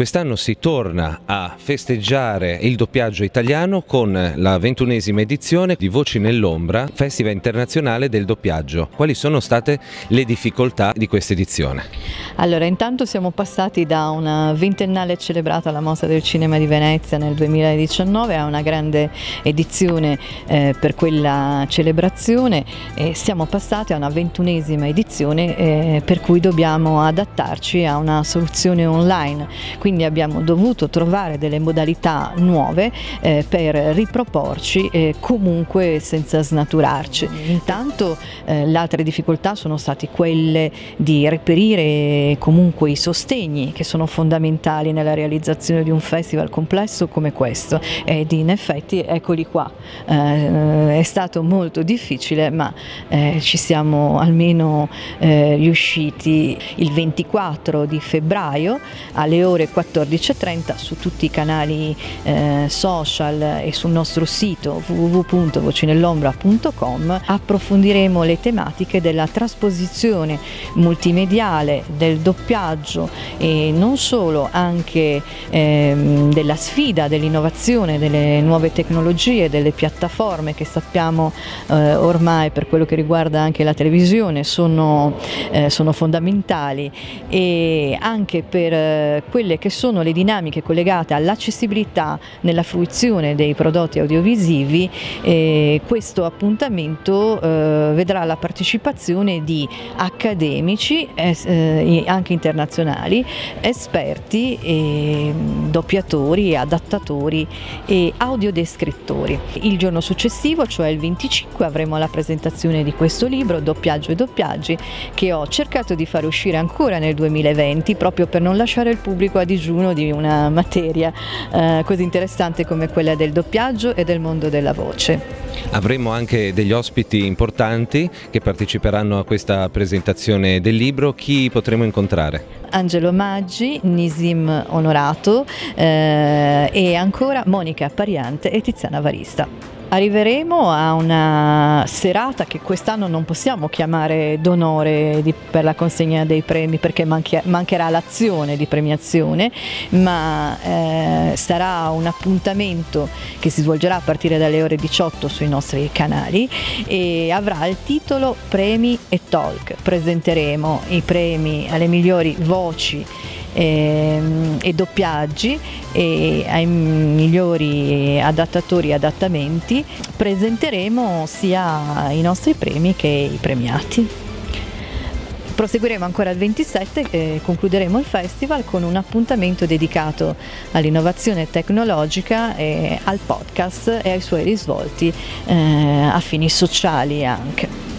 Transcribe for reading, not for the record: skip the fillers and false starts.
Quest'anno si torna a festeggiare il doppiaggio italiano con la 21esima edizione di Voci nell'Ombra, Festival Internazionale del Doppiaggio. Quali sono state le difficoltà di questa edizione? Allora, intanto siamo passati da una ventennale celebrata alla Mostra del Cinema di Venezia nel 2019 a una grande edizione per quella celebrazione e siamo passati a una 21esima edizione per cui dobbiamo adattarci a una soluzione online, quindi abbiamo dovuto trovare delle modalità nuove per riproporci comunque senza snaturarci. Intanto le altre difficoltà sono state quelle di reperire comunque i sostegni che sono fondamentali nella realizzazione di un festival complesso come questo, ed in effetti eccoli qua. È stato molto difficile, ma ci siamo almeno riusciti. Il 24 di febbraio alle ore 14:30 su tutti i canali social e sul nostro sito www.vocinellombra.com approfondiremo le tematiche della trasposizione multimediale, del doppiaggio e non solo, anche della sfida, dell'innovazione, delle nuove tecnologie, delle piattaforme che sappiamo ormai per quello che riguarda anche la televisione sono fondamentali, e anche per quelle che sono le dinamiche collegate all'accessibilità nella fruizione dei prodotti audiovisivi. Questo appuntamento vedrà la partecipazione di accademici anche internazionali, esperti, doppiatori, adattatori e audiodescrittori. Il giorno successivo, cioè il 25, avremo la presentazione di questo libro, Doppiaggio e doppiaggi, che ho cercato di far uscire ancora nel 2020 proprio per non lasciare il pubblico a digiuno di una materia così interessante come quella del doppiaggio e del mondo della voce. Avremo anche degli ospiti importanti che parteciperanno a questa presentazione del libro. Chi potremo incontrare? Angelo Maggi, Nisim Onorato e ancora Monica Pariante e Tiziana Varista. Arriveremo a una serata che quest'anno non possiamo chiamare d'onore per la consegna dei premi, perché mancherà l'azione di premiazione, ma sarà un appuntamento che si svolgerà a partire dalle ore 18 sui nostri canali e avrà il titolo Premi e Talk. Presenteremo i premi alle migliori voci e doppiaggi e ai migliori adattatori e adattamenti. Presenteremo sia i nostri premi che i premiati. Proseguiremo ancora il 27 e concluderemo il festival con un appuntamento dedicato all'innovazione tecnologica e al podcast e ai suoi risvolti a fini sociali anche.